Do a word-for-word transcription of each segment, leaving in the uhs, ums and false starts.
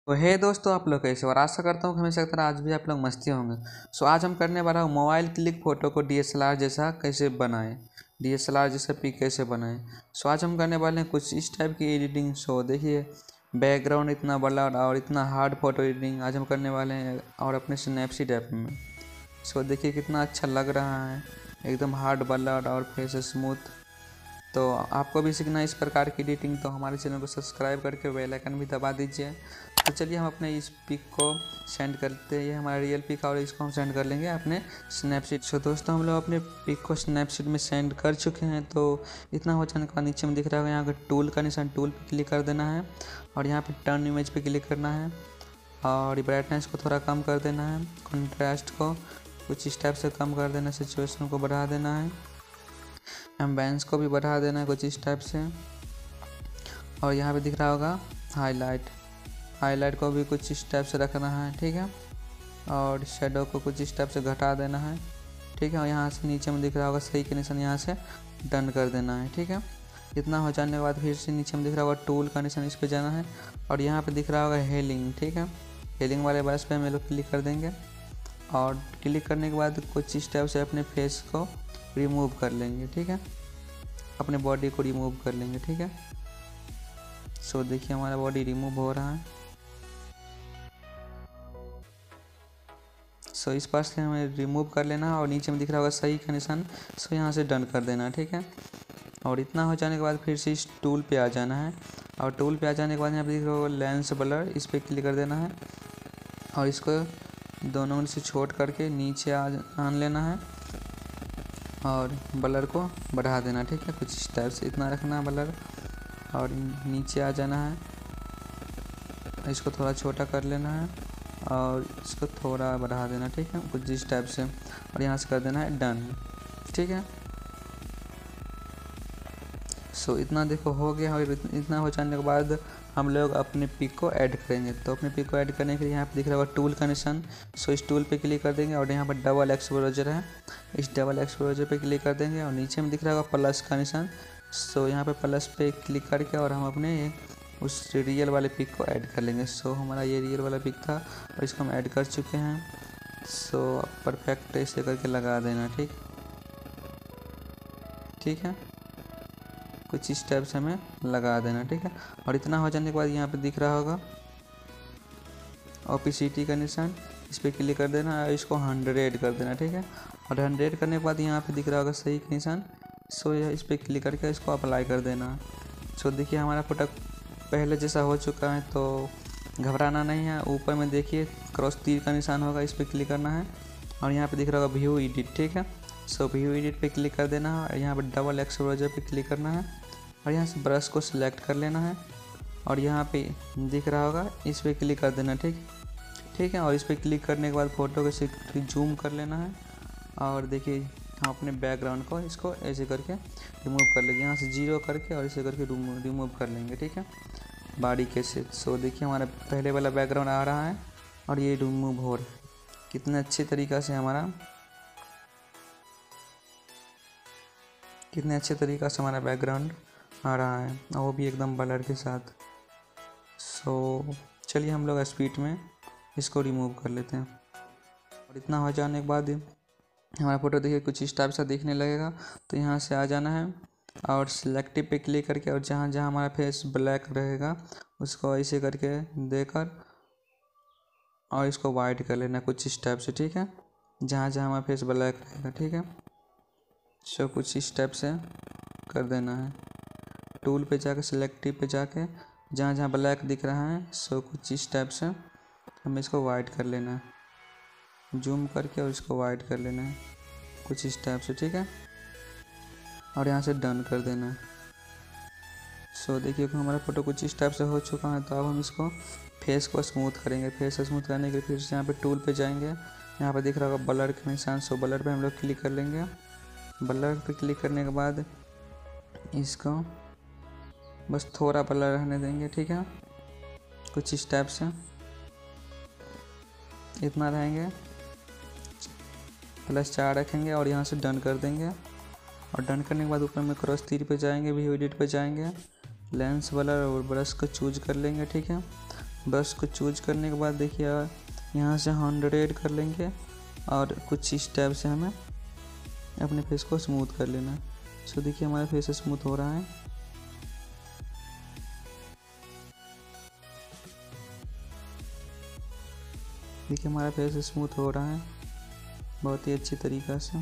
तो हे दोस्तों, आप लोग कैसे? और आशा करता हूँ कि हमेशा की तरह आज भी आप लोग मस्ती होंगे। सो आज हम करने वाला हूँ मोबाइल क्लिक फ़ोटो को डीएसएलआर जैसा कैसे बनाएं, डीएसएलआर जैसा पिक कैसे बनाएं। सो आज हम करने वाले हैं कुछ इस टाइप की एडिटिंग। सो देखिए, बैकग्राउंड इतना बड़ा और इतना हार्ड फोटो एडिटिंग आज हम करने वाले हैं और अपने स्नैपसीड ऐप में। सो देखिए कितना अच्छा लग रहा है, एकदम हार्ड ब्लर और फेस स्मूथ। तो आपको भी सीखना इस प्रकार की एडिटिंग तो हमारे चैनल को सब्सक्राइब करके बेल आइकन भी दबा दीजिए। तो चलिए हम अपने इस पिक को सेंड करते हैं। ये हमारा रियल पिक और इसको हम सेंड कर लेंगे अपने स्नैपसीड। सो दोस्तों, हम लोग अपने पिक को स्नैपसीड में सेंड कर चुके हैं। तो इतना हो जाने के बाद नीचे में दिख रहा होगा यहाँ पर टूल का निशान, टूल पे क्लिक कर देना है और यहाँ पे टर्न इमेज पे क्लिक करना है और ब्राइटनेस को थोड़ा कम कर देना है, कॉन्ट्रास्ट को कुछ इस टाइप से कम कर देना, सिचुएशन को बढ़ा देना है, एम्बियंस को भी बढ़ा देना है कुछ इस टाइप से। और यहाँ पे दिख रहा होगा हाईलाइट, हाईलाइट को भी कुछ इस टाइप से रखना है, ठीक है। और शेडो को कुछ इस टाइप से घटा देना है, ठीक है। और यहाँ से नीचे में दिख रहा होगा सही के निशान, यहाँ से डन कर देना है, ठीक है। इतना हो जाने के बाद फिर से नीचे में दिख रहा होगा टूल का निशान, इस पर जाना है और यहाँ पे दिख रहा होगा हेलिंग, ठीक है। हेलिंग वाले बस पे हम लोग क्लिक कर देंगे और क्लिक करने के बाद कुछ इस टाइप से अपने फेस को रिमूव कर लेंगे, ठीक है। अपने बॉडी को रिमूव कर लेंगे, ठीक है। सो देखिए हमारा बॉडी रिमूव हो रहा है। सो इस पास से हमें रिमूव कर लेना है और नीचे में दिख रहा होगा सही का निशान, सो यहाँ से डन कर देना, ठीक है। और इतना हो जाने के बाद फिर से इस टूल पे आ जाना है और टूल पे आ जाने के बाद यहाँ पे दिख रहा होगा लेंस ब्लर, इस पर क्लिक कर देना है और इसको दोनों से छोड़ करके नीचे आ आन लेना है और ब्लर को बढ़ा देना, ठीक है। कुछ इस टाइप से इतना रखना ब्लर और नीचे आ जाना है, इसको थोड़ा छोटा कर लेना है और इसको थोड़ा बढ़ा देना, ठीक है, कुछ इस टाइप से। और यहाँ से कर देना है डन, ठीक है। सो इतना देखो हो गया। और इतना हो जाने के बाद हम लोग अपने पिक को ऐड करेंगे। तो अपने पिक को ऐड करने के लिए यहाँ पे दिख रहा होगा टूल का निशान, सो इस टूल पे क्लिक कर देंगे और यहाँ पर डबल एक्सपोजर है, इस डबल एक्सपोजर पे क्लिक कर देंगे और नीचे में दिख रहा होगा प्लस का निशान, सो यहाँ पे प्लस पे क्लिक करके और हम अपने उस रियल वाले पिक को ऐड कर लेंगे। सो हमारा ये रियल वाला पिक था और इसको हम ऐड कर चुके हैं। सो परफेक्ट ऐसे करके लगा देना, ठीक ठीक है, कुछ इस टाइप से हमें लगा देना, ठीक है। और इतना हो जाने के बाद यहाँ पे दिख रहा होगा ओपेसिटी का निशान, इस पर क्लिक कर देना और इसको हंड्रेड कर देना, ठीक है। और हंड्रेड करने के बाद यहाँ पे दिख रहा होगा सही का निशान, सो इस पर क्लिक करके इसको अप्लाई कर देना। सो देखिए हमारा फोटो पहले जैसा हो चुका है, तो घबराना नहीं है। ऊपर में देखिए क्रॉस तीर का निशान होगा, इस पर क्लिक करना है और यहाँ पे दिख रहा होगा व्यू एडिट, ठीक है। सो व्यू एडिट पे क्लिक कर देना है और यहाँ पे डबल एक्सपोजर पे क्लिक करना है और यहाँ से ब्रश को सिलेक्ट कर लेना है और यहाँ पे दिख रहा होगा इस पर क्लिक कर देना, ठीक ठीक है। और इस पर क्लिक करने के बाद फ़ोटो को से जूम कर लेना है और देखिए हम अपने बैकग्राउंड को इसको ऐसे करके रिमूव कर लेंगे, यहाँ से जीरो करके और ऐसे करके रिमूव कर लेंगे, ठीक है, बॉडी के से। सो देखिए हमारा पहले वाला बैकग्राउंड आ रहा है और ये रिमूव हो रहा है। कितने अच्छे तरीक़ा से हमारा कितने अच्छे तरीक़ा से हमारा बैकग्राउंड आ रहा है और वो भी एकदम ब्लर के साथ। सो चलिए हम लोग स्पीड में इसको रिमूव कर लेते हैं। और इतना हो जाने के बाद हमारा फ़ोटो देखिए कुछ इस टाइप से दिखने लगेगा। तो यहाँ से आ जाना है और सिलेक्टिव पे क्लिक करके और जहाँ जहाँ हमारा फेस ब्लैक रहेगा उसको ऐसे करके देकर और इसको वाइट कर लेना कुछ इस टाइप से, ठीक है, जहाँ जहाँ हमारा फेस ब्लैक रहेगा, ठीक है। सो कुछ इस टाइप से कर देना है। टूल पे जाकर सिलेक्टिव पे जाके जहाँ जहाँ ब्लैक दिख रहा है, सो कुछ इस टाइप से हमें इसको वाइट कर लेना है, जूम करके और इसको वाइट कर लेना है कुछ इस टाइप से, ठीक है। और यहाँ से डन कर देना है। सो देखिए हमारा फ़ोटो कुछ इस टाइप से हो चुका है। तो अब हम इसको फेस को स्मूथ करेंगे। फेस को स्मूथ करने के लिए फिर से यहाँ पे टूल पे जाएंगे, यहाँ पे दिख रहा होगा ब्लर का निशान, सो ब्लर पे हम लोग क्लिक कर लेंगे। ब्लर पे क्लिक करने के बाद इसको बस थोड़ा ब्लर रहने देंगे, ठीक है, कुछ इस टाइप से इतना रहेंगे, प्लस चार रखेंगे और यहाँ से डन कर देंगे। और डन करने के बाद ऊपर में क्रॉस तीर पे जाएंगे, व्यू एडिट पे जाएंगे, लेंस ब्लर और ब्रश को चूज कर लेंगे, ठीक है। ब्रश को चूज करने के बाद देखिए यहाँ से हंड्रेड कर लेंगे और कुछ इस टाइप से हमें अपने फेस को स्मूथ कर लेना है। सो देखिए हमारा फेस स्मूथ हो रहा है। देखिए हमारा फेस स्मूथ हो रहा है बहुत ही अच्छी तरीक़ा से।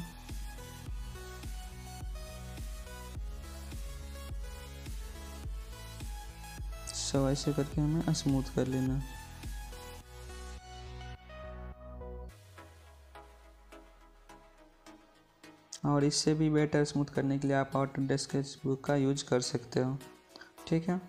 सो ऐसे करके हमें स्मूथ कर लेना। और इससे भी बेटर स्मूथ करने के लिए आप ऑटोडेस्क स्केच का यूज कर सकते हो, ठीक है।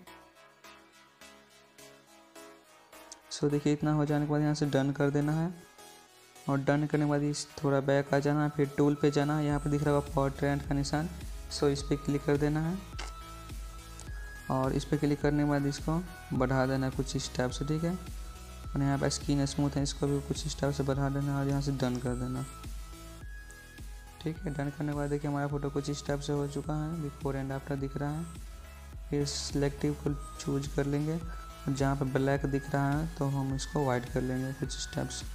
सो देखिए इतना हो जाने के बाद यहाँ से डन कर देना है। और डन करने के बाद इस थोड़ा बैक आ जाना, फिर टूल पे जाना, यहाँ पे दिख रहा होगा पोर्ट्रेट का निशान। सो इस पर क्लिक कर देना है और इस पर क्लिक करने के बाद इसको बढ़ा देना कुछ इस टाइप से, ठीक है। और यहाँ पर स्किन स्मूथ है, इसको भी कुछ इस टाइप से बढ़ा देना और यहाँ से डन कर देना, ठीक है। डन करने के बाद देखिए हमारा फ़ोटो कुछ इस टाइप से हो चुका है, बिफोर एंड आफ्टर दिख रहा है। फिर सिलेक्टिव को चूज कर लेंगे, जहाँ पे ब्लैक दिख रहा है तो हम इसको वाइट कर लेंगे कुछ इस टाइप से।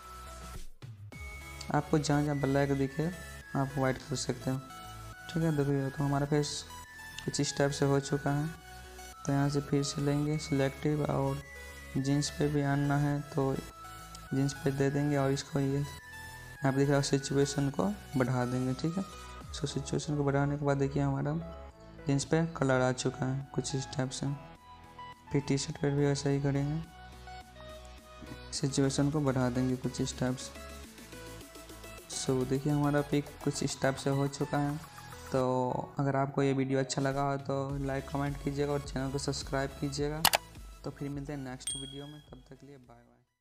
आपको जहाँ जहाँ ब्लैक दिखे आप वाइट कर सकते हो, ठीक है। देखिए तो हमारा फेस कुछ इस टाइप से हो चुका है। तो यहाँ से फिर से लेंगे सिलेक्टिव और जीन्स पे भी आना है तो जीन्स पे दे देंगे और इसको ये यहाँ पे दिख रहा है सिचुएशन को बढ़ा देंगे, ठीक है। सो सिचुएशन को बढ़ाने के बाद देखिए हमारा जीन्स पे कलर आ चुका है कुछ इस टाइप से। फिर टी शर्ट पर भी वैसा ही करेंगे, सिचुएशन को बढ़ा देंगे कुछ इस टाइप से। सो देखिए हमारा पिक कुछ इस टाइप से हो चुका है। तो अगर आपको ये वीडियो अच्छा लगा हो तो लाइक कमेंट कीजिएगा और चैनल को सब्सक्राइब कीजिएगा। तो फिर मिलते हैं नेक्स्ट वीडियो में, तब तक के लिए बाय बाय।